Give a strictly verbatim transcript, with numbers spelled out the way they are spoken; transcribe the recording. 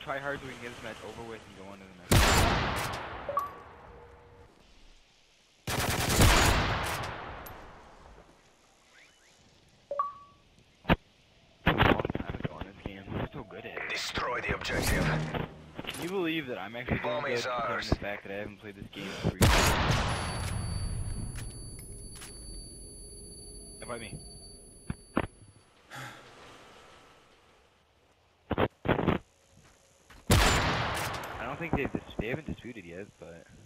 try hard so we can get this match over with and go on to the next one. Destroy the objective. Can you believe that I'm actually doing Bomb good is considering ours. the fact that I haven't played this game in three years? About me. I don't think they've dis they haven't disputed yet, but